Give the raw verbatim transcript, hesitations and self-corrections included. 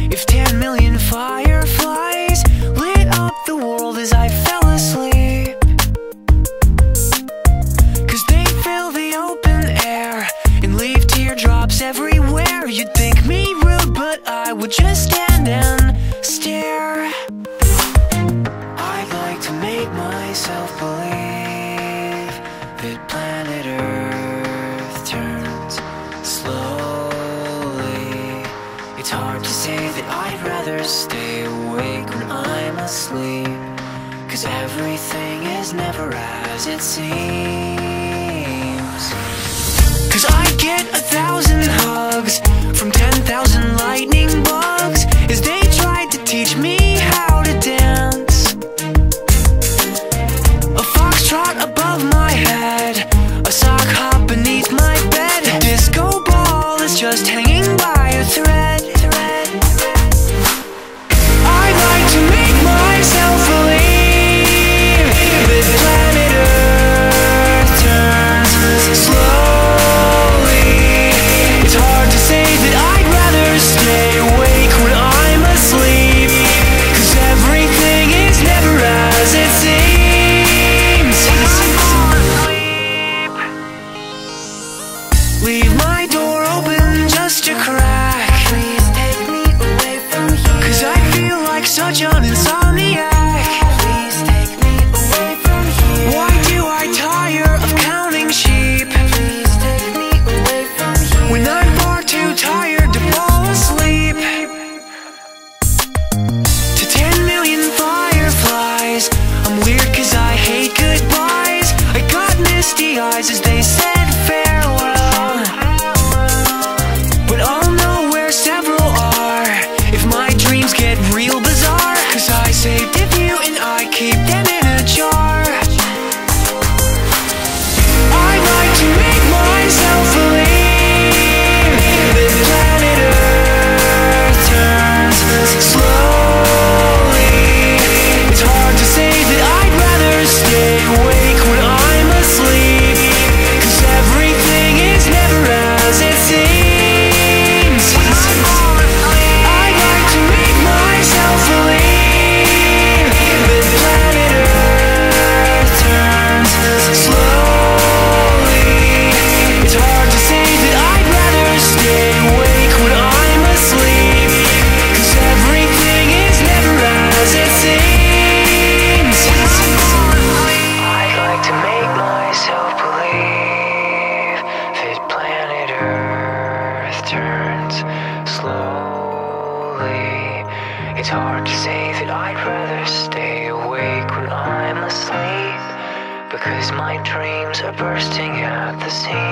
If ten million fireflies lit up the world as I fell asleep, 'cause they fill the open air and leave teardrops everywhere. You'd think me rude, but I would just stand and stare. I'd like to make myself believe that planet Earth turns slowly. It's hard to say that I'd rather stay awake when I'm asleep, 'cause everything is never as it seems. 'Cause I get a thousand hugs from ten thousand lightning bugs as they tried to teach me how to dance. A foxtrot above my head, a sock hop beneath my bed, a disco ball is just hanging by a thread. I'd like to make myself believe that planet Earth turns slowly. It's hard to say that I'd rather stay awake when I'm asleep, 'cause everything is never as it seems. Leave my door open just a crack, please take me away from here, 'cause I feel like such an insomniac. Please take me away from here. Why do I tire of counting sheep? Please take me away from here, when I'm far too tired to fall asleep. To ten million fireflies, I'm weird 'cause I hate goodbyes. I got misty eyes as they said farewell, but I'll know where several are if my dreams get real bizarre, 'cause I saved a few and I keep them in a jar. I'd like to make myself believe that planet Earth turns slowly. It's hard to say that I'd rather stay awake when I'm asleep, 'cause everything is never as it seems. I'd like to make myself believe that planet Earth turns slowly. It's hard to say that I'd rather stay awake when I'm asleep, 'cause everything is never as it seems. I'd like to make myself believe that planet Earth turns slowly. It's hard to say that I'd rather stay awake when I'm asleep, because my dreams are bursting at the seams.